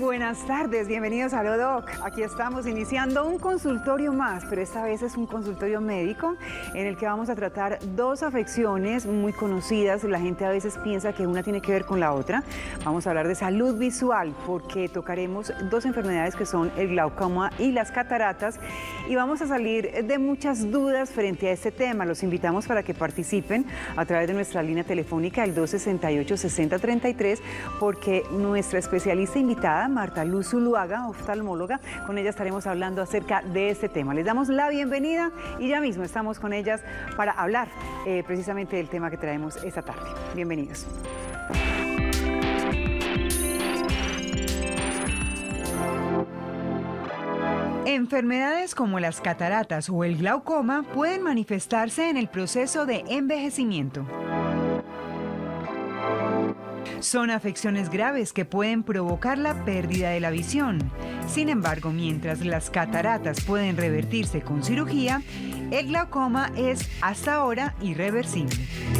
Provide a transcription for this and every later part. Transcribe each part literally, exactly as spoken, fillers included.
buenas tardes, bienvenidos a Lodoc. Aquí estamos iniciando un consultorio más, pero esta vez es un consultorio médico en el que vamos a tratar dos afecciones muy conocidas. La gente a veces piensa que una tiene que ver con la otra. Vamos a hablar de salud visual porque tocaremos dos enfermedades que son el glaucoma y las cataratas y vamos a salir de muchas dudas frente a este tema. Los invitamos para que participen a través de nuestra línea telefónica el dos sesenta y ocho, sesenta treinta y tres porque nuestra especialista invitada, Marta Luz Zuluaga, oftalmóloga, con ella estaremos hablando acerca de este tema. Les damos la bienvenida y ya mismo estamos con ellas para hablar eh, precisamente del tema que traemos esta tarde. Bienvenidos. Enfermedades como las cataratas o el glaucoma pueden manifestarse en el proceso de envejecimiento. Son afecciones graves que pueden provocar la pérdida de la visión. Sin embargo, mientras las cataratas pueden revertirse con cirugía, el glaucoma es hasta ahora irreversible.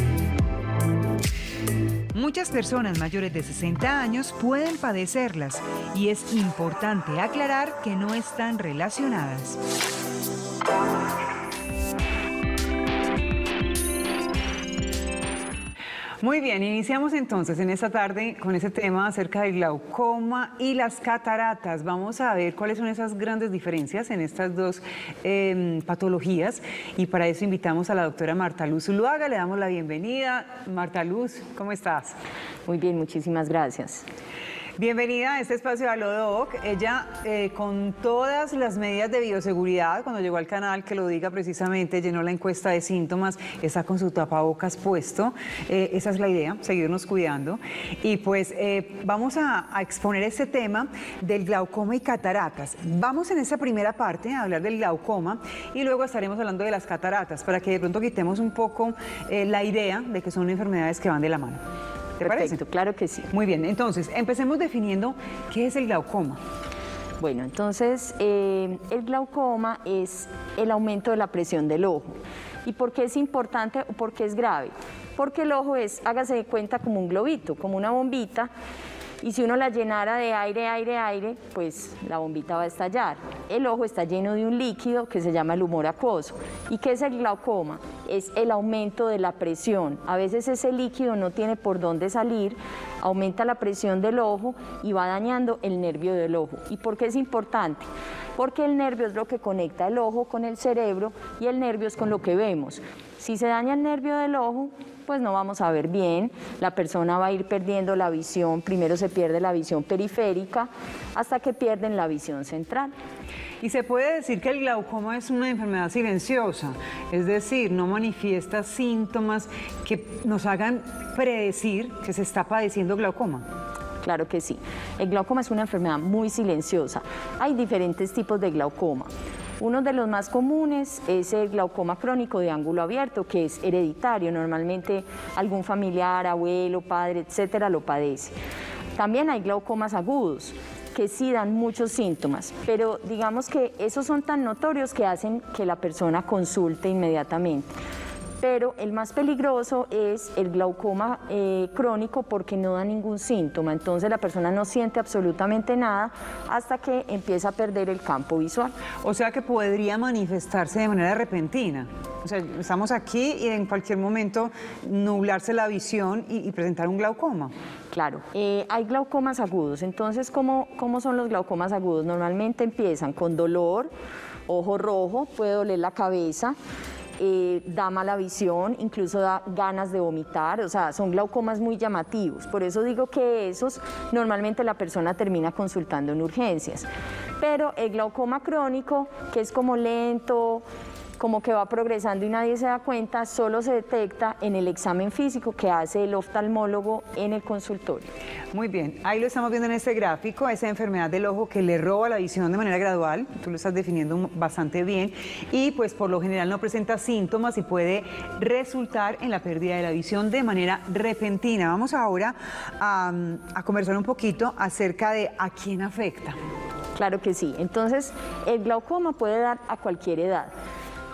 Muchas personas mayores de sesenta años pueden padecerlas y es importante aclarar que no están relacionadas. Muy bien, iniciamos entonces en esta tarde con ese tema acerca del glaucoma y las cataratas. Vamos a ver cuáles son esas grandes diferencias en estas dos eh, patologías y para eso invitamos a la doctora Marta Luz Zuluaga. Le damos la bienvenida. Marta Luz, ¿cómo estás? Muy bien, muchísimas gracias. Bienvenida a este espacio a Lodoc. Ella, eh, con todas las medidas de bioseguridad, cuando llegó al canal, que lo diga precisamente, llenó la encuesta de síntomas, está con su tapabocas puesto. Eh, esa es la idea, seguirnos cuidando. Y pues eh, vamos a, a exponer este tema del glaucoma y cataratas. Vamos en esa primera parte a hablar del glaucoma y luego estaremos hablando de las cataratas, para que de pronto quitemos un poco eh, la idea de que son enfermedades que van de la mano. ¿Te Perfecto, parece? claro que sí. Muy bien, entonces, empecemos definiendo qué es el glaucoma. Bueno, entonces, eh, el glaucoma es el aumento de la presión del ojo. ¿Y por qué es importante o por qué es grave? Porque el ojo es, hágase de cuenta, como un globito, como una bombita, y si uno la llenara de aire, aire, aire, pues la bombita va a estallar. El ojo está lleno de un líquido que se llama el humor acuoso. ¿Y qué es el glaucoma? Es el aumento de la presión. A veces ese líquido no tiene por dónde salir, aumenta la presión del ojo y va dañando el nervio del ojo. ¿Y por qué es importante? Porque el nervio es lo que conecta el ojo con el cerebro y el nervio es con lo que vemos. Si se daña el nervio del ojo, pues no vamos a ver bien, la persona va a ir perdiendo la visión, primero se pierde la visión periférica hasta que pierden la visión central. Y se puede decir que el glaucoma es una enfermedad silenciosa, es decir, no manifiesta síntomas que nos hagan predecir que se está padeciendo glaucoma. Claro que sí, el glaucoma es una enfermedad muy silenciosa, hay diferentes tipos de glaucoma. Uno de los más comunes es el glaucoma crónico de ángulo abierto, que es hereditario. Normalmente algún familiar, abuelo, padre, etcétera, lo padece. También hay glaucomas agudos, que sí dan muchos síntomas, pero digamos que esos son tan notorios que hacen que la persona consulte inmediatamente. Pero el más peligroso es el glaucoma eh, crónico porque no da ningún síntoma, entonces la persona no siente absolutamente nada hasta que empieza a perder el campo visual. O sea que podría manifestarse de manera repentina. O sea, estamos aquí y en cualquier momento nublarse la visión y, y presentar un glaucoma. Claro, eh, hay glaucomas agudos, entonces ¿cómo, ¿cómo son los glaucomas agudos? Normalmente empiezan con dolor, ojo rojo, puede doler la cabeza, Eh, da mala visión, incluso da ganas de vomitar, o sea, son glaucomas muy llamativos. Por eso digo que esos normalmente la persona termina consultando en urgencias. Pero el glaucoma crónico, que es como lento, como que va progresando y nadie se da cuenta, solo se detecta en el examen físico que hace el oftalmólogo en el consultorio. Muy bien, ahí lo estamos viendo en este gráfico, esa enfermedad del ojo que le roba la visión de manera gradual, tú lo estás definiendo bastante bien, y pues por lo general no presenta síntomas y puede resultar en la pérdida de la visión de manera repentina. Vamos ahora a, a conversar un poquito acerca de a quién afecta. Claro que sí, entonces el glaucoma puede dar a cualquier edad.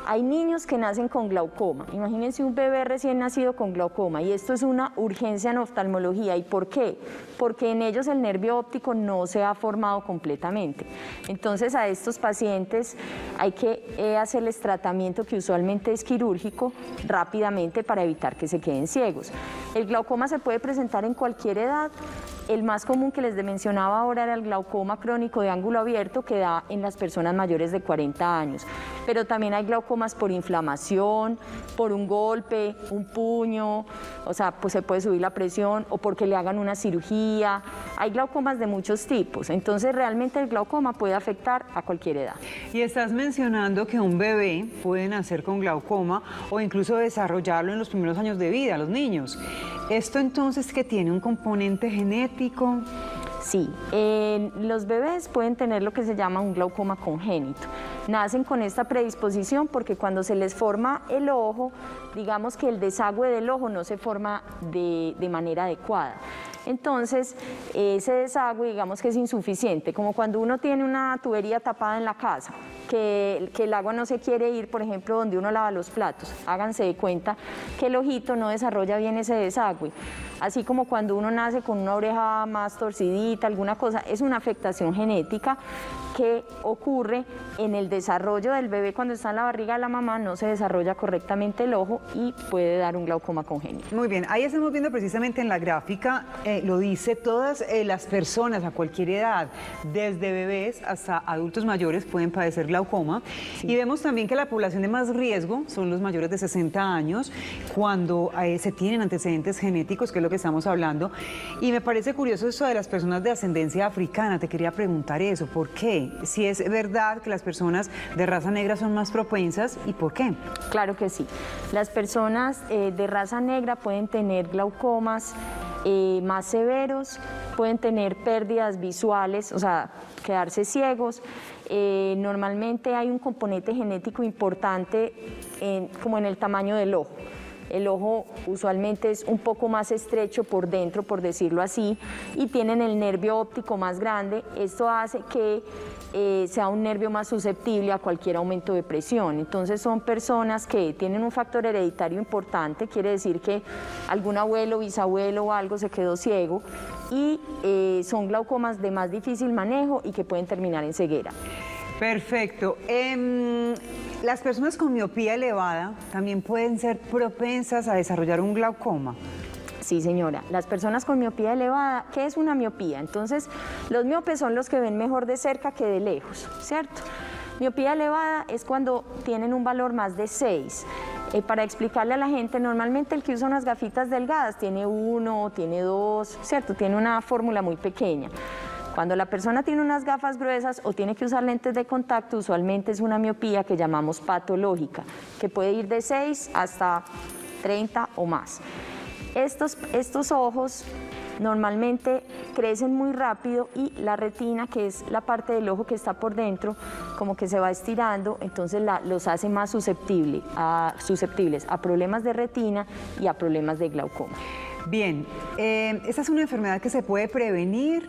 Hay niños que nacen con glaucoma. Imagínense un bebé recién nacido con glaucoma y esto es una urgencia en oftalmología. ¿Y por qué? Porque en ellos el nervio óptico no se ha formado completamente. Entonces a estos pacientes hay que eh, hacerles tratamiento que usualmente es quirúrgico rápidamente para evitar que se queden ciegos. El glaucoma se puede presentar en cualquier edad. El más común que les mencionaba ahora era el glaucoma crónico de ángulo abierto que da en las personas mayores de cuarenta años. Pero también hay glaucomas por inflamación, por un golpe, un puño, o sea, pues se puede subir la presión o porque le hagan una cirugía. Hay glaucomas de muchos tipos, entonces realmente el glaucoma puede afectar a cualquier edad. Y estás mencionando que un bebé puede nacer con glaucoma o incluso desarrollarlo en los primeros años de vida, los niños. ¿Esto entonces que tiene un componente genético? Sí, eh, los bebés pueden tener lo que se llama un glaucoma congénito. Nacen con esta predisposición porque cuando se les forma el ojo, digamos que el desagüe del ojo no se forma de, de manera adecuada. Entonces, ese desagüe, digamos que es insuficiente, como cuando uno tiene una tubería tapada en la casa, que, que el agua no se quiere ir, por ejemplo, donde uno lava los platos. Háganse de cuenta que el ojito no desarrolla bien ese desagüe. Así como cuando uno nace con una oreja más torcidita, alguna cosa, es una afectación genética que ocurre en el desarrollo del bebé cuando está en la barriga de la mamá, no se desarrolla correctamente el ojo y puede dar un glaucoma congénito. Muy bien, ahí estamos viendo precisamente en la gráfica, eh, lo dice, todas eh, las personas a cualquier edad, desde bebés hasta adultos mayores pueden padecer glaucoma. Sí. Y vemos también que la población de más riesgo son los mayores de sesenta años, cuando eh, se tienen antecedentes genéticos, que es lo que estamos hablando. Y me parece curioso eso de las personas de ascendencia africana, te quería preguntar eso, ¿por qué? Si es verdad que las personas de raza negra son más propensas, ¿y por qué? Claro que sí. Las personas eh, de raza negra pueden tener glaucomas eh, más severos, pueden tener pérdidas visuales, o sea, quedarse ciegos. Eh, normalmente hay un componente genético importante en, como en el tamaño del ojo. El ojo usualmente es un poco más estrecho por dentro, por decirlo así, y tienen el nervio óptico más grande. Esto hace que eh, sea un nervio más susceptible a cualquier aumento de presión. Entonces son personas que tienen un factor hereditario importante, quiere decir que algún abuelo, bisabuelo o algo se quedó ciego, y eh, son glaucomas de más difícil manejo y que pueden terminar en ceguera. Perfecto. Eh, las personas con miopía elevada también pueden ser propensas a desarrollar un glaucoma. Sí, señora. Las personas con miopía elevada, ¿qué es una miopía? Entonces, los miopes son los que ven mejor de cerca que de lejos, ¿cierto? Miopía elevada es cuando tienen un valor más de seis. Eh, para explicarle a la gente, normalmente el que usa unas gafitas delgadas tiene uno, tiene dos, ¿cierto? Tiene una fórmula muy pequeña. Cuando la persona tiene unas gafas gruesas o tiene que usar lentes de contacto, usualmente es una miopía que llamamos patológica, que puede ir de seis hasta treinta o más. Estos, estos ojos normalmente crecen muy rápido y la retina, que es la parte del ojo que está por dentro, como que se va estirando, entonces la, los hace más susceptible a, susceptibles a problemas de retina y a problemas de glaucoma. Bien, eh, ¿esta es una enfermedad que se puede prevenir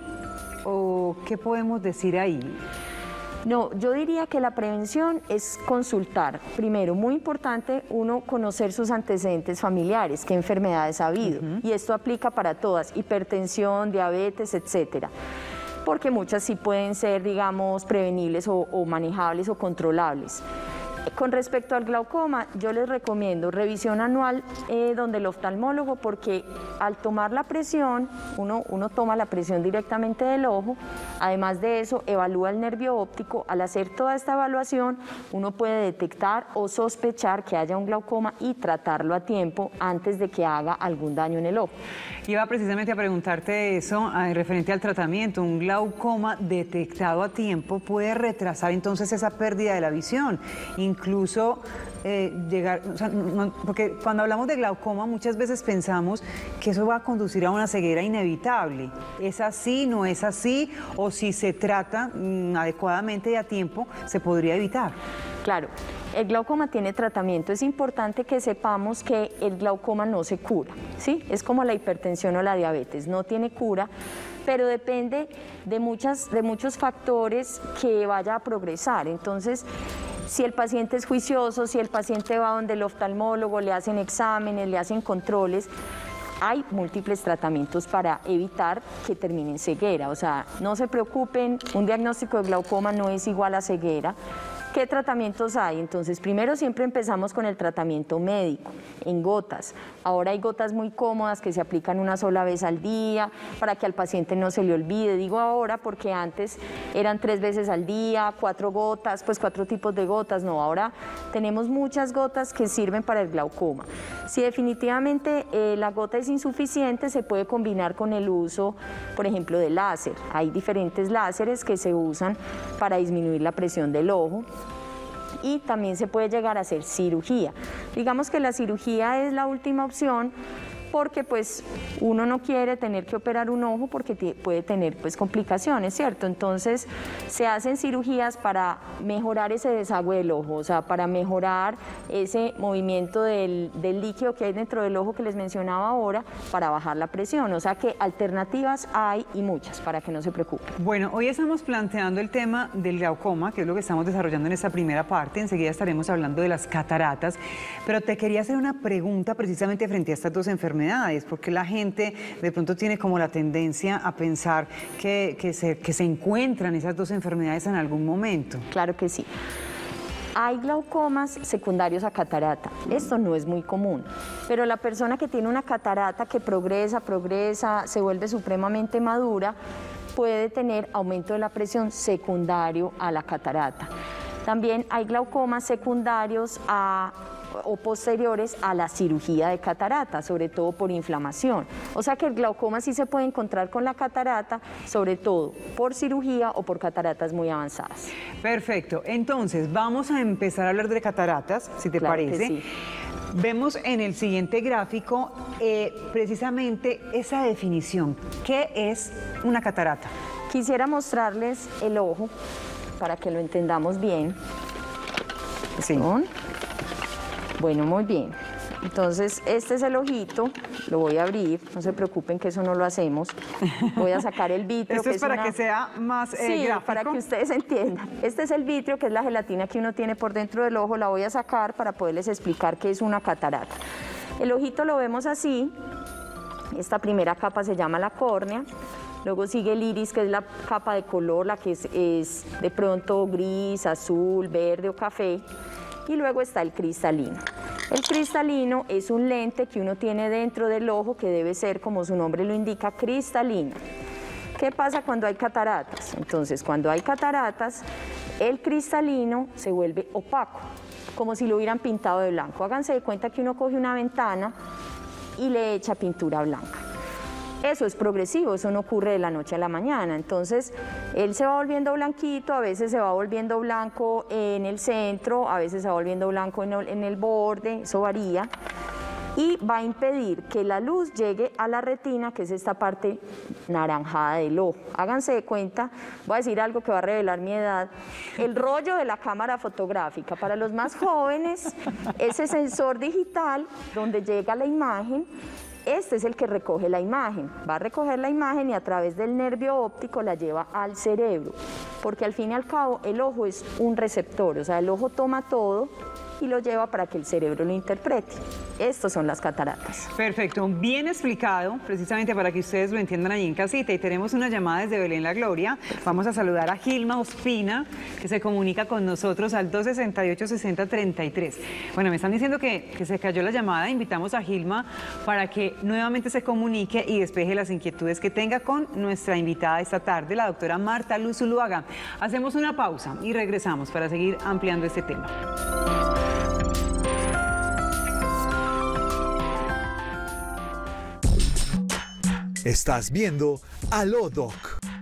o qué podemos decir ahí? No, yo diría que la prevención es consultar. Primero, muy importante, uno conocer sus antecedentes familiares, qué enfermedades ha habido. Uh-huh. Y esto aplica para todas, hipertensión, diabetes, etcétera. Porque muchas sí pueden ser, digamos, prevenibles o, o manejables o controlables. Con respecto al glaucoma, yo les recomiendo revisión anual eh, donde el oftalmólogo, porque al tomar la presión, uno, uno toma la presión directamente del ojo, además de eso evalúa el nervio óptico. Al hacer toda esta evaluación, uno puede detectar o sospechar que haya un glaucoma y tratarlo a tiempo antes de que haga algún daño en el ojo. Iba precisamente a preguntarte eso, eh, referente al tratamiento. Un glaucoma detectado a tiempo puede retrasar entonces esa pérdida de la visión, incluso eh, llegar, o sea, no, porque cuando hablamos de glaucoma muchas veces pensamos que eso va a conducir a una ceguera inevitable. ¿Es así, no es así? O si se trata mm, adecuadamente y a tiempo, ¿se podría evitar? Claro, el glaucoma tiene tratamiento. Es importante que sepamos que el glaucoma no se cura, ¿sí? Es como la hipertensión o la diabetes, no tiene cura, pero depende de, muchas, de muchos factores que vaya a progresar. Entonces, si el paciente es juicioso, si el paciente va donde el oftalmólogo, le hacen exámenes, le hacen controles, hay múltiples tratamientos para evitar que termine en ceguera. O sea, no se preocupen, un diagnóstico de glaucoma no es igual a ceguera. ¿Qué tratamientos hay? Entonces, primero siempre empezamos con el tratamiento médico, en gotas. Ahora hay gotas muy cómodas que se aplican una sola vez al día para que al paciente no se le olvide. Digo ahora porque antes eran tres veces al día, cuatro gotas, pues cuatro tipos de gotas. No, ahora tenemos muchas gotas que sirven para el glaucoma. Si definitivamente eh, la gota es insuficiente, se puede combinar con el uso, por ejemplo, de láser. Hay diferentes láseres que se usan para disminuir la presión del ojo. Y también se puede llegar a hacer cirugía. Digamos que la cirugía es la última opción porque pues uno no quiere tener que operar un ojo porque puede tener pues complicaciones, ¿cierto? Entonces se hacen cirugías para mejorar ese desagüe del ojo, o sea, para mejorar ese movimiento del, del líquido que hay dentro del ojo que les mencionaba ahora, para bajar la presión, o sea que alternativas hay y muchas, para que no se preocupen. Bueno, hoy estamos planteando el tema del glaucoma, que es lo que estamos desarrollando en esta primera parte, enseguida estaremos hablando de las cataratas, pero te quería hacer una pregunta precisamente frente a estas dos enfermedades. Porque la gente de pronto tiene como la tendencia a pensar que, que, se, que se encuentran esas dos enfermedades en algún momento. Claro que sí. Hay glaucomas secundarios a catarata. Esto no es muy común, pero la persona que tiene una catarata que progresa, progresa, se vuelve supremamente madura, puede tener aumento de la presión secundario a la catarata. También hay glaucomas secundarios a o posteriores a la cirugía de catarata, sobre todo por inflamación. O sea que el glaucoma sí se puede encontrar con la catarata, sobre todo por cirugía o por cataratas muy avanzadas. Perfecto, entonces vamos a empezar a hablar de cataratas, si te Claro parece. que sí. Vemos en el siguiente gráfico eh, precisamente esa definición. ¿Qué es una catarata? Quisiera mostrarles el ojo para que lo entendamos bien. Sí. ¿Son? Bueno, muy bien. Entonces, este es el ojito, lo voy a abrir, no se preocupen que eso no lo hacemos. Voy a sacar el vitrio. Esto que es para una... que sea más eh, sí, gráfico. para que ustedes entiendan. Este es el vitrio, que es la gelatina que uno tiene por dentro del ojo, la voy a sacar para poderles explicar qué es una catarata. El ojito lo vemos así, esta primera capa se llama la córnea. Luego sigue el iris, que es la capa de color, la que es, es de pronto gris, azul, verde o café. Y luego está el cristalino. El cristalino es un lente que uno tiene dentro del ojo que debe ser, como su nombre lo indica, cristalino. ¿Qué pasa cuando hay cataratas? Entonces, cuando hay cataratas, el cristalino se vuelve opaco, como si lo hubieran pintado de blanco. Háganse de cuenta que uno coge una ventana y le echa pintura blanca. Eso es progresivo, eso no ocurre de la noche a la mañana. Entonces, él se va volviendo blanquito, a veces se va volviendo blanco en el centro, a veces se va volviendo blanco en el, en el borde, eso varía. Y va a impedir que la luz llegue a la retina, que es esta parte naranjada del ojo. Háganse de cuenta, voy a decir algo que va a revelar mi edad, el rollo de la cámara fotográfica. Para los más jóvenes, ese sensor digital donde llega la imagen, este es el que recoge la imagen, va a recoger la imagen y a través del nervio óptico la lleva al cerebro, porque al fin y al cabo el ojo es un receptor, o sea, el ojo toma todo y lo lleva para que el cerebro lo interprete. Estas son las cataratas. Perfecto, bien explicado, precisamente para que ustedes lo entiendan ahí en casita. Y tenemos una llamada desde Belén La Gloria. Vamos a saludar a Gilma Ospina, que se comunica con nosotros al dos sesenta y ocho, sesenta treinta y tres. Bueno, me están diciendo que, que se cayó la llamada. Invitamos a Gilma para que nuevamente se comunique y despeje las inquietudes que tenga con nuestra invitada esta tarde, la doctora Marta Luz Zuluaga. Hacemos una pausa y regresamos para seguir ampliando este tema. Estás viendo Aló Doc.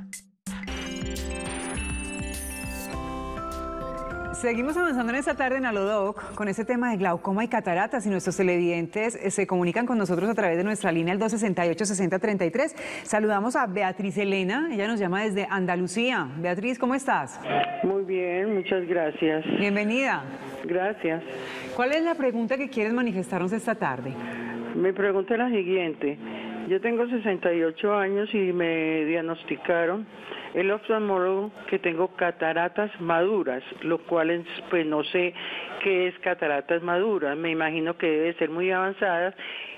Seguimos avanzando en esta tarde en Aló Doc con este tema de glaucoma y cataratas, y nuestros televidentes eh, se comunican con nosotros a través de nuestra línea el dos sesenta y ocho, sesenta treinta y tres. Saludamos a Beatriz Elena, ella nos llama desde Andalucía. Beatriz, ¿cómo estás? Muy bien, muchas gracias. Bienvenida. Gracias. ¿Cuál es la pregunta que quieres manifestarnos esta tarde? Mi pregunta es la siguiente. Yo tengo sesenta y ocho años y me diagnosticaron el oftalmólogo que tengo cataratas maduras, lo cual es, pues no sé qué es cataratas maduras, me imagino que debe ser muy avanzadas,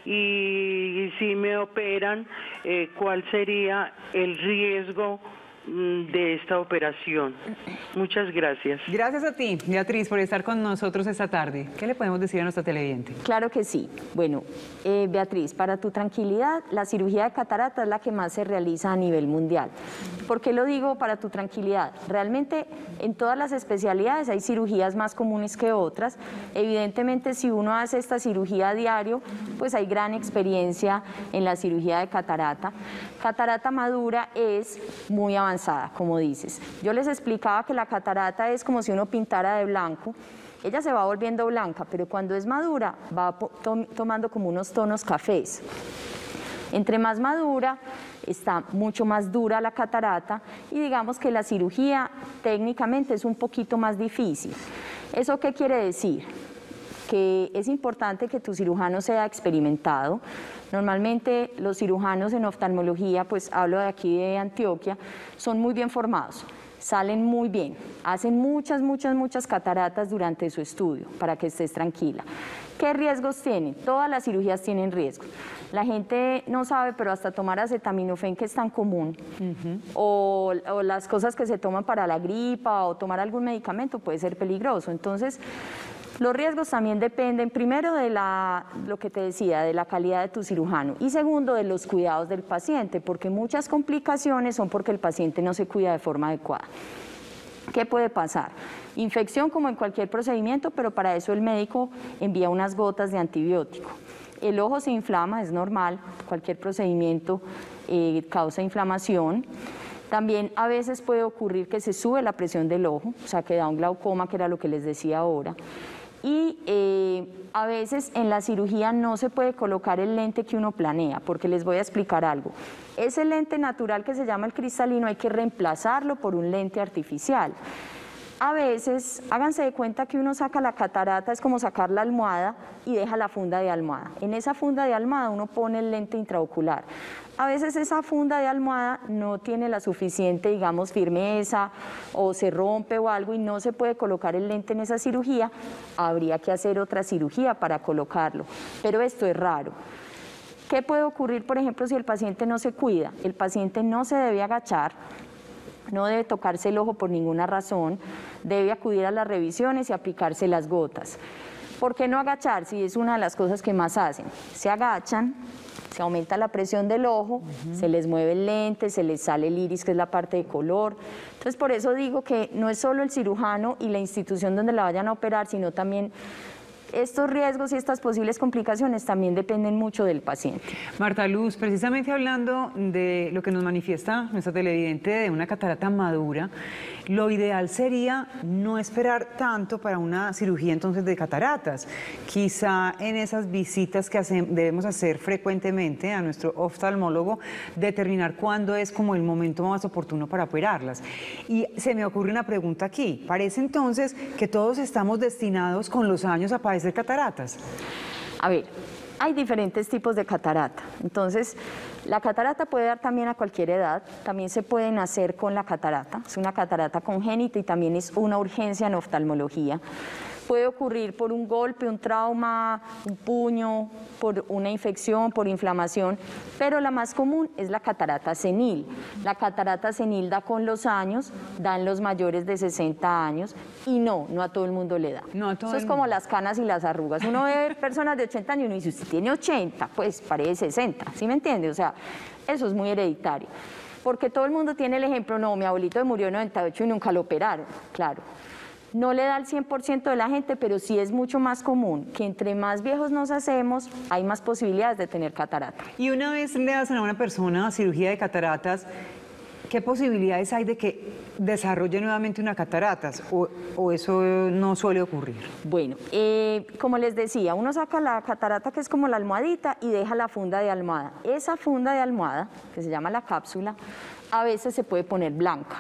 y si me operan, eh, ¿cuál sería el riesgo de esta operación? Muchas gracias. Gracias a ti, Beatriz, por estar con nosotros esta tarde. ¿Qué le podemos decir a nuestra televidente? Claro que sí. Bueno, eh, Beatriz, para tu tranquilidad, la cirugía de catarata es la que más se realiza a nivel mundial. ¿Por qué lo digo para tu tranquilidad? Realmente en todas las especialidades hay cirugías más comunes que otras. Evidentemente, si uno hace esta cirugía a diario, pues hay gran experiencia en la cirugía de catarata. Catarata madura es muy avanzada, como dices. Yo les explicaba que la catarata es como si uno pintara de blanco. Ella se va volviendo blanca, pero cuando es madura va to- tomando como unos tonos cafés. Entre más madura, está mucho más dura la catarata y digamos que la cirugía técnicamente es un poquito más difícil. ¿Eso qué quiere decir? Que es importante que tu cirujano sea experimentado. Normalmente los cirujanos en oftalmología, pues hablo de aquí de Antioquia, son muy bien formados, salen muy bien, hacen muchas, muchas, muchas cataratas durante su estudio, para que estés tranquila. ¿Qué riesgos tienen? Todas las cirugías tienen riesgos. La gente no sabe, pero hasta tomar acetaminofén, que es tan común, uh-huh. o, o las cosas que se toman para la gripa o tomar algún medicamento puede ser peligroso. Entonces, los riesgos también dependen, primero, de la, lo que te decía, de la calidad de tu cirujano, y segundo, de los cuidados del paciente, porque muchas complicaciones son porque el paciente no se cuida de forma adecuada. ¿Qué puede pasar? Infección, como en cualquier procedimiento, pero para eso el médico envía unas gotas de antibiótico. El ojo se inflama, es normal, cualquier procedimiento eh, causa inflamación. También a veces puede ocurrir que se sube la presión del ojo, o sea, que da un glaucoma, que era lo que les decía ahora. Y eh, a veces en la cirugía no se puede colocar el lente que uno planea, porque les voy a explicar algo. Ese lente natural que se llama el cristalino hay que reemplazarlo por un lente artificial. A veces, háganse de cuenta que uno saca la catarata, es como sacar la almohada y deja la funda de almohada. En esa funda de almohada uno pone el lente intraocular. A veces esa funda de almohada no tiene la suficiente, digamos, firmeza o se rompe o algo y no se puede colocar el lente en esa cirugía. Habría que hacer otra cirugía para colocarlo, pero esto es raro. ¿Qué puede ocurrir, por ejemplo, si el paciente no se cuida? El paciente no se debe agachar, no debe tocarse el ojo por ninguna razón, debe acudir a las revisiones y aplicarse las gotas. ¿Por qué no agacharse? Y es una de las cosas que más hacen. Se agachan, se aumenta la presión del ojo, uh-huh. se les mueve el lente, se les sale el iris, que es la parte de color. Entonces, por eso digo que no es solo el cirujano y la institución donde la vayan a operar, sino también estos riesgos y estas posibles complicaciones también dependen mucho del paciente. Marta Luz, precisamente hablando de lo que nos manifiesta nuestra televidente de una catarata madura, lo ideal sería no esperar tanto para una cirugía entonces de cataratas. Quizá en esas visitas que hace, debemos hacer frecuentemente a nuestro oftalmólogo, determinar cuándo es como el momento más oportuno para operarlas. Y se me ocurre una pregunta aquí. Parece entonces que todos estamos destinados con los años a padecer cataratas. A ver, hay diferentes tipos de catarata. Entonces, la catarata puede dar también a cualquier edad. También se puede nacer con la catarata. Es una catarata congénita y también es una urgencia en oftalmología. Puede ocurrir por un golpe, un trauma, un puño, por una infección, por inflamación, pero la más común es la catarata senil. La catarata senil da con los años, da en los mayores de sesenta años y no, no a todo el mundo le da. No a todo Eso el es como mundo. Las canas y las arrugas. Uno ve personas de ochenta años y uno dice, usted tiene ochenta, pues parece sesenta, ¿sí me entiende? O sea, eso es muy hereditario. Porque todo el mundo tiene el ejemplo, no, mi abuelito murió en noventa y ocho y nunca lo operaron, claro. No le da al cien por ciento de la gente, pero sí es mucho más común que entre más viejos nos hacemos, hay más posibilidades de tener catarata. Y una vez le hacen a una persona cirugía de cataratas, ¿qué posibilidades hay de que desarrolle nuevamente una cataratas? ¿O, o eso no suele ocurrir? Bueno, eh, como les decía, uno saca la catarata, que es como la almohadita, y deja la funda de almohada. Esa funda de almohada, que se llama la cápsula, a veces se puede poner blanca.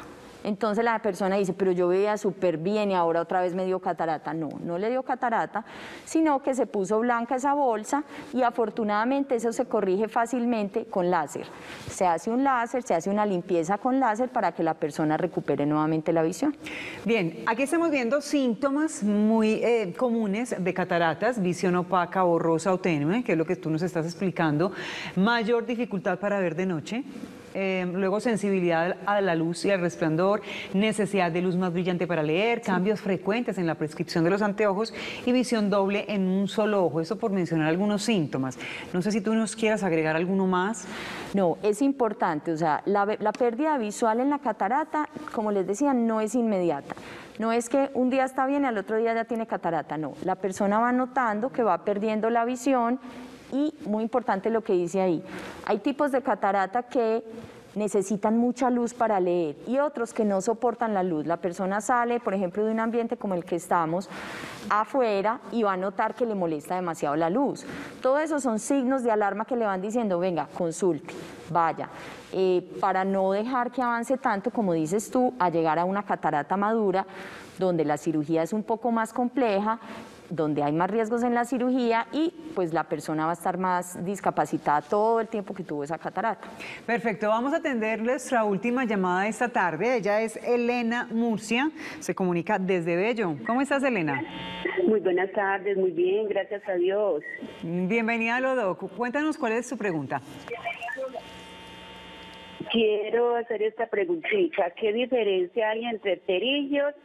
Entonces la persona dice, pero yo veía súper bien y ahora otra vez me dio catarata. No, no le dio catarata, sino que se puso blanca esa bolsa y afortunadamente eso se corrige fácilmente con láser. Se hace un láser, se hace una limpieza con láser para que la persona recupere nuevamente la visión. Bien, aquí estamos viendo síntomas muy eh, comunes de cataratas, visión opaca, borrosa o tenue, que es lo que tú nos estás explicando, mayor dificultad para ver de noche. Eh, luego sensibilidad a la luz y al resplandor, necesidad de luz más brillante para leer, sí. cambios frecuentes en la prescripción de los anteojos y visión doble en un solo ojo. Eso por mencionar algunos síntomas. No sé si tú nos quieras agregar alguno más. No, es importante, o sea, la, la pérdida visual en la catarata, como les decía, no es inmediata. No es que un día está bien y al otro día ya tiene catarata, no. La persona va notando que va perdiendo la visión. Y muy importante lo que dice ahí, hay tipos de catarata que necesitan mucha luz para leer y otros que no soportan la luz. La persona sale, por ejemplo, de un ambiente como el que estamos, afuera y va a notar que le molesta demasiado la luz. Todo eso son signos de alarma que le van diciendo, venga, consulte, vaya. Eh, para no dejar que avance tanto, como dices tú, a llegar a una catarata madura, donde la cirugía es un poco más compleja, donde hay más riesgos en la cirugía y pues la persona va a estar más discapacitada todo el tiempo que tuvo esa catarata. Perfecto, vamos a atender nuestra última llamada de esta tarde. Ella es Elena Murcia, se comunica desde Bello. ¿Cómo estás, Elena? Muy buenas tardes, muy bien, gracias a Dios. Bienvenida a Lodoc. Cuéntanos cuál es su pregunta. Quiero hacer esta preguntita. ¿Qué diferencia hay entre pterígeos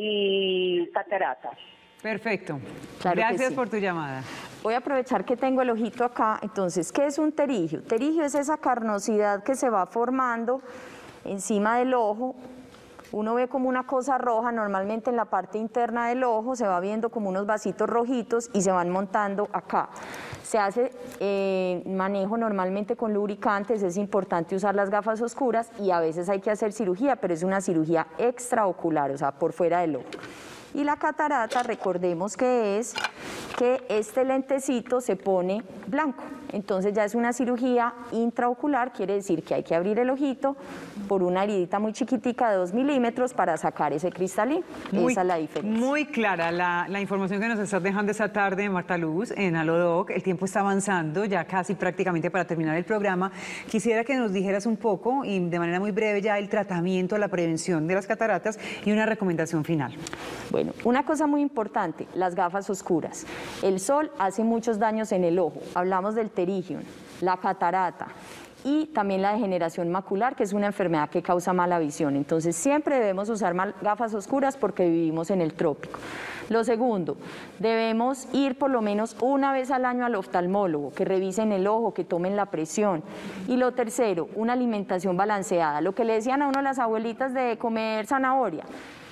y cataratas? Perfecto. Claro Gracias sí. por tu llamada. Voy a aprovechar que tengo el ojito acá. Entonces, ¿qué es un pterigio? Pterigio es esa carnosidad que se va formando encima del ojo. Uno ve como una cosa roja, normalmente en la parte interna del ojo, se va viendo como unos vasitos rojitos y se van montando acá. Se hace eh, manejo normalmente con lubricantes, es importante usar las gafas oscuras y a veces hay que hacer cirugía, pero es una cirugía extraocular, o sea, por fuera del ojo. Y la catarata, recordemos que es que este lentecito se pone blanco. Entonces ya es una cirugía intraocular, quiere decir que hay que abrir el ojito por una heridita muy chiquitica de dos milímetros para sacar ese cristalín. Muy, Esa es la diferencia. Muy clara la, la información que nos estás dejando esta tarde, Marta Luz, en Alodoc. El tiempo está avanzando, ya casi prácticamente para terminar el programa. Quisiera que nos dijeras un poco, y de manera muy breve, ya el tratamiento, la prevención de las cataratas y una recomendación final. Bueno, una cosa muy importante, las gafas oscuras. El sol hace muchos daños en el ojo. Hablamos del pterigium, la catarata y también la degeneración macular, que es una enfermedad que causa mala visión. Entonces siempre debemos usar gafas oscuras porque vivimos en el trópico. Lo segundo, debemos ir por lo menos una vez al año al oftalmólogo, que revisen el ojo, que tomen la presión. Y lo tercero, una alimentación balanceada. Lo que le decían a uno las abuelitas de comer zanahoria.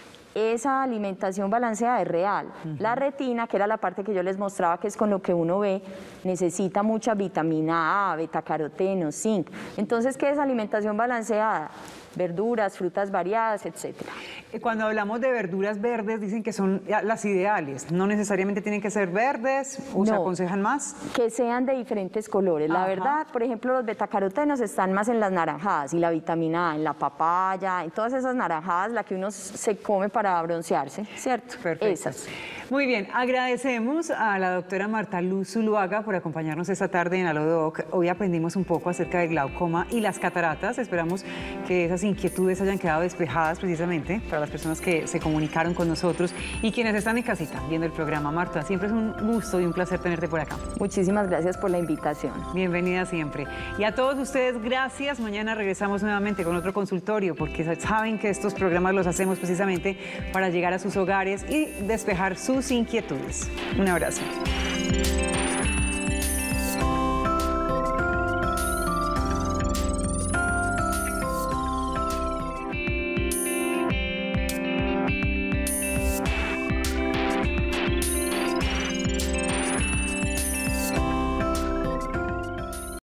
Esa alimentación balanceada es real. Uh-huh. La retina, que era la parte que yo les mostraba, que es con lo que uno ve, necesita mucha vitamina A, betacaroteno, zinc. Entonces, ¿qué es alimentación balanceada? Verduras, frutas variadas, etcétera. Cuando hablamos de verduras verdes, dicen que son las ideales. ¿No necesariamente tienen que ser verdes o no, se aconsejan más? Que sean de diferentes colores. Ajá. La verdad, por ejemplo, los betacarotenos están más en las naranjadas y la vitamina A en la papaya, en todas esas naranjadas, la que uno se come para broncearse, ¿cierto? Perfecto. Esas. Muy bien, agradecemos a la doctora Marta Luz Zuluaga por acompañarnos esta tarde en Alodoc. Hoy aprendimos un poco acerca del glaucoma y las cataratas. Esperamos que esas inquietudes hayan quedado despejadas precisamente para las personas que se comunicaron con nosotros y quienes están en casita viendo el programa. Marta, siempre es un gusto y un placer tenerte por acá. Muchísimas gracias por la invitación. Bienvenida siempre. Y a todos ustedes, gracias. Mañana regresamos nuevamente con otro consultorio, porque saben que estos programas los hacemos precisamente para llegar a sus hogares y despejar sus inquietudes. Un abrazo.